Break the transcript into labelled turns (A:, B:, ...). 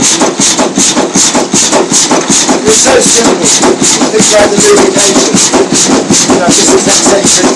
A: It's so simple. Things like the movie Nature. You know, just as that takes in